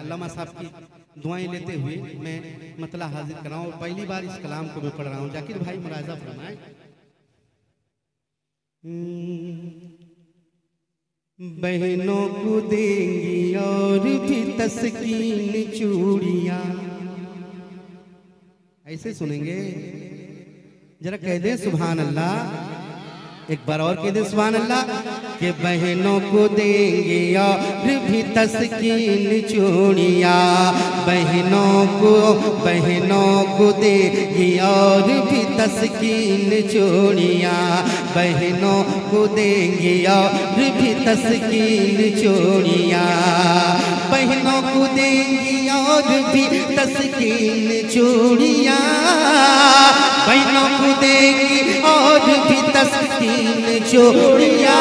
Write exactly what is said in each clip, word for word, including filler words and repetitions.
अल्लामा साहब की दुआएं लेते हुए मैं मतला हाजिर कर रहा हूँ। पहली बार इस कलाम को मैं पढ़ रहा हूँ। जाकिर भाई मुलाजा फरमाए। बहनों को देंगी और भी तस्कीन चूड़ियाँ। ऐसे सुनेंगे, जरा कह दे सुभान अल्लाह। एक बार और कह दे सुभान अल्लाह। कि बहनों को देंगे और भी तस्कीन चूड़ियाँ। बहनों को बहनों को देंगी और भी तस्कीन चूड़ियाँ। बहनों को देंगे और भी तस्कीन चूड़ियाँ। बहनों को देंगी और भी तस्कीन चूड़ियाँ। बहनों को देंगी और भी तस्कीन चूड़ियाँ।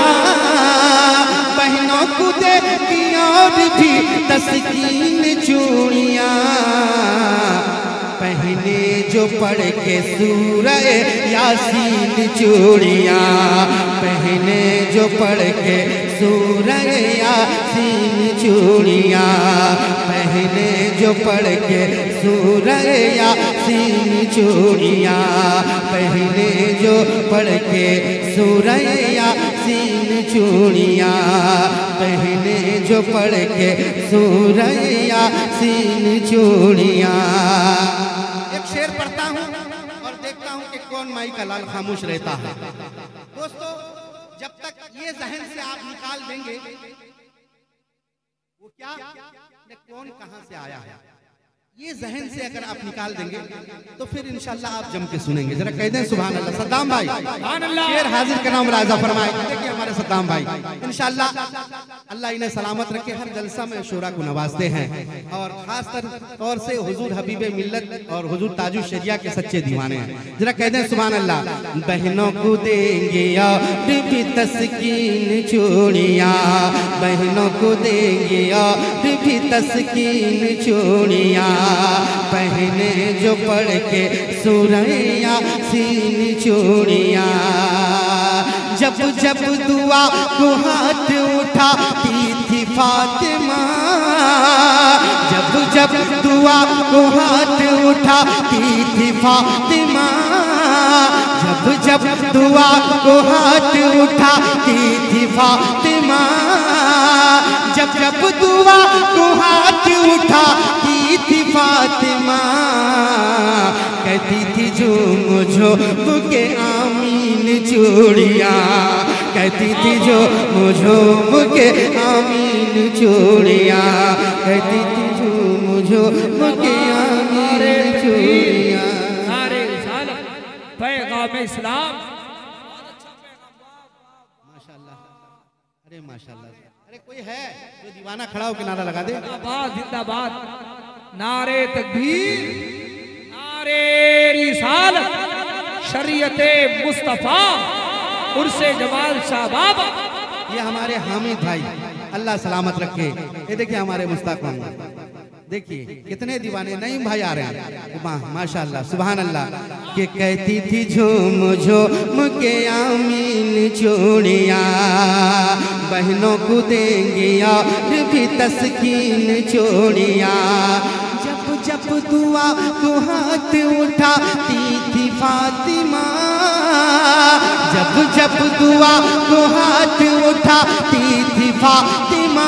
बहनों को देंगी और भी तस्कीन चूड़ियाँ। पहने जो पढ़ के सूरह यासीन चूड़ियाँ। पहने जो पढ़ के सूरह यासीन चूड़ियाँ। पहने जो पढ़ के सूरह यासीन चूड़ियाँ। पहने जो पढ़ के सूरह यासीन चूड़ियाँ। पहने जो पढ़ के सूरह यासीन चूड़ियाँ। एक शेर पढ़ता हूँ और देखता हूँ कि कौन माई का लाल खामोश रहता है। दोस्तों, जब तक ये जहन से आप निकाल देंगे वो क्या कौन कहां से आया है, ये जहन से अगर आप निकाल देंगे तो फिर इंशाल्लाह आप जम के सुनेंगे। जरा कह दें सुभान अल्लाह। सद्दाम भाई शेर हाजिर का नाम राजा फरमाए। देखिए हमारे सद्दाम भाई इंशाल्लाह अल्लाह इन्हें सलामत रखे। हर जलसा में शोरा को नवाजते हैं और खास तौर से हुजूर हबीबे मिल्लत और हुजूर ताजु शरिया के सच्चे दीवाने हैं। जरा कह दें सुभान अल्लाह। बहनों को देंगे और भी तस्कीन चूड़ियाँ। बहनों को देंगे और भी तस्कीन चूड़ियाँ। पहने जो पढ़ के सूरह यासीन चूड़ियाँ। जब जब दुआ को हाथ उठाती थी फातिमा। जब जब दुआ को हाथ उठाती थी फातिमा। जब जब दुआ को हाथ उठाती थी फातिमा। जब जब दुआ को हाथ उठाती थी फातिमा। कहती थी झूम झूम के आमीन चूड़ियाँ। कहती थी जो झूम के आमीन चूड़ियाँ। कहती थी झूम झूम के आमीन चूड़ियाँ। नारे रिसालत पैगाम इस्लाम। माशाल्लाह, अरे माशाल्लाह। अरे कोई है जो दीवाना खड़ा हो किनारा लगा दे। जिंदाबाद जिंदाबाद। नारे तकबीर, नारे रिसालत, शरीयते मुस्तफा, उर्से जमाल शाह बाबा। ये हमारे हामिद भाई अल्लाह सलामत रखे। ये देखिए हमारे मुस्ताक मोहम्मद, देखिए कितने दीवाने नईम भाई आ रहे हैं। मा, माशाल्लाह सुभान अल्लाह। के कहती थी झूम झूम के आमीन चूड़ियाँ। बहनों को देंगे और भी तस्कीन चूड़ियाँ। जब जब दुआ को हाथ उठाती थी फातिमा। जब जब दुआ को हाथ उठाती थी फातिमा।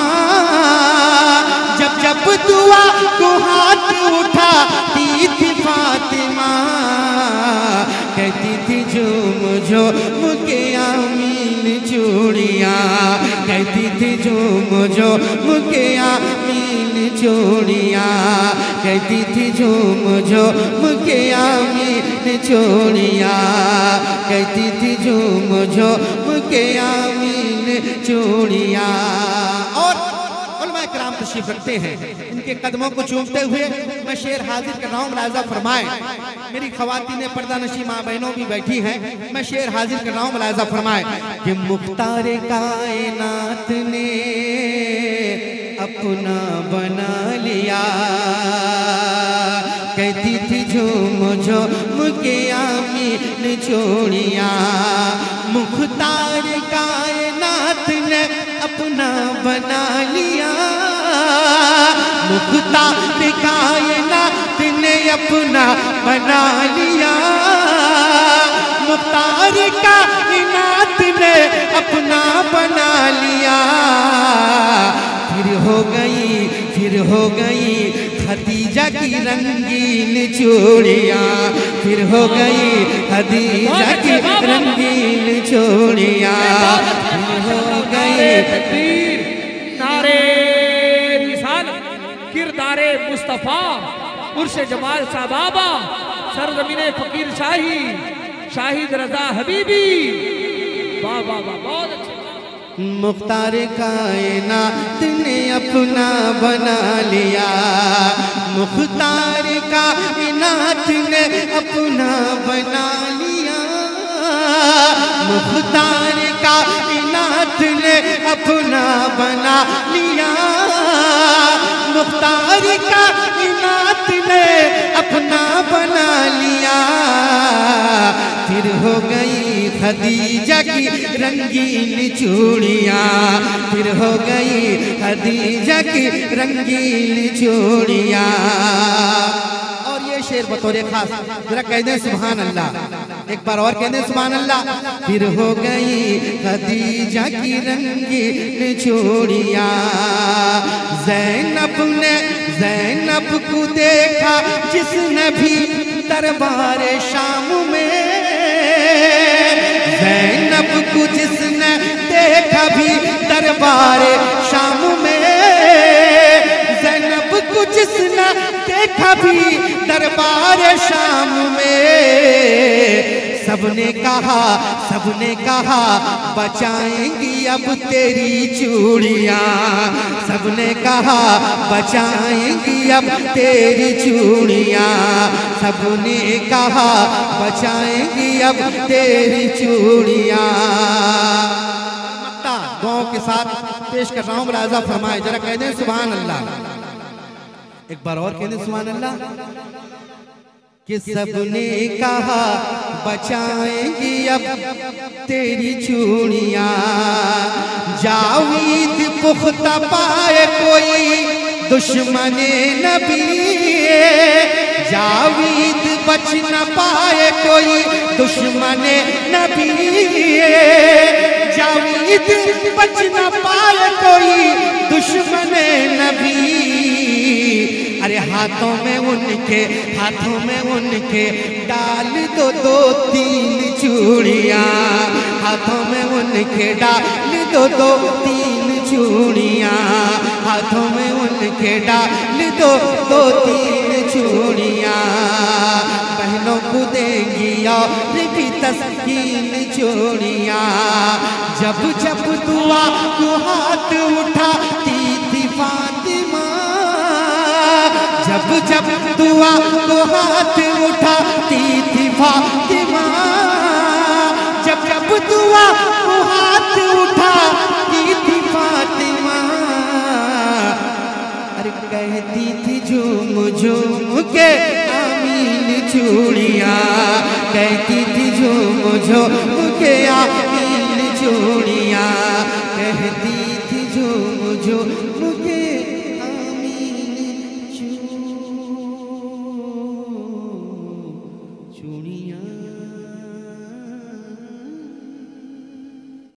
जब जब दुआ को हाथ उठाती थी फातिमा। कहती थी झूम झूम के आमीन चूड़ियाँ। कहती थी झूम झूम के आमीन चूड़ियाँ। कहती थी झूम झूम के आमीन चूड़ियाँ। कहती थी झूम झूम के आमीन चूड़ियाँ। और उलमा किराम तशरीफ रखते हैं, इनके कदमों को चूमते हुए मैं शेर हाजिर कर रहा हूँ। मुलाजा फरमाए। मेरी खवातीने पर्दा नशी माँ बहनों भी बैठी हैं। मैं शेर हाजिर कर रहा हूँ। मुलाजा फरमाए कि मुख्तार कायनात ने अपना बना लिया। कहती थी झूम झूम के आमीन चूड़ियाँ। मुख्तार कायनात ने अपना बना लिया। मुख्तार कायनात ने अपना बना लिया, मुख्तार कायनात ने अपना बना लिया। फिर हो गई फिर हो गई खदीजा की रंगीन चूड़ियाँ, फिर हो गई खदीजा की रंगीन चूड़ियाँ, फिर हो गई तकबीर, नारे रिसालत, किरदारे मुस्तफ़ा, उर्से जमाल साबाबा, सरज़मीने फकीर शाही, शाहिद रजा हबीबी। वाह वाह वाह, बहुत अच्छा। मुख्तार कायनात ने अपना बना लिया, मुख्तार कायनात ने अपना बना लिया, मुख्तार कायनात ने अपना बना लिया, मुख्तार कायनात ने अपना बना लिया। फिर हो गई खदीजा की रंगीन चूड़ियाँ, फिर हो गई खदीजा की रंगीन चूड़ियाँ। और ये शेर बतौर खास जरा कह दें सुभान अल्लाह, एक बार और कह दें सुभान अल्लाह। फिर हो गई खदीजा की रंगीन चूड़ियाँ, ज़ैनब ने ज़ैनब को देखा जिसने भी दरबार शाम में, ज़ैनब को जिसने देखा भी दरबार शाम में, ज़ैनब को जिसने देखा भी दरबार शाम में, सबने कहा सबने कहा बचाएंगी अब तेरी चूड़ियाँ, सबने कहा बचाएंगी अब तेरी चूड़ियाँ, सबने कहा बचाएंगी अब तेरी चूड़ियाँ। गाँव के साथ पेश कर रहा हूँ, राजा फरमाए जरा कह दें सुभान अल्लाह, एक बार और कह दें सुभान अल्लाह। कि सबने कहा बचाएंगी अब तेरी चूड़ियाँ, जावीद पुख्ता पाए कोई दुश्मने नबी, जावीद बच न पाए कोई दुश्मने नबी, जावीद बच न पाए कोई दुश्मने नबी। अरे हाथों में उनके हाथों में उनके डाल दो दो तीन चूड़ियाँ, हाथों में उनके डाल दो दो तीन चूड़ियाँ, हाथों में उनके डाल दो दो तीन चूड़ियाँ। बहनों को देंगी और भी तस्कीन चूड़ियाँ, जब जब दुआ को हाथ उठाती थी फातिमा, जब जब दुआ को हाथ उठाती थी फातिमा, जब जब दुआ को हाथ उठाती थी फातिमा, अरे कहती थी झूम झूम के आमीन चूड़ियाँ, कहती थी झूम झूम के आमीन चूड़ियाँ।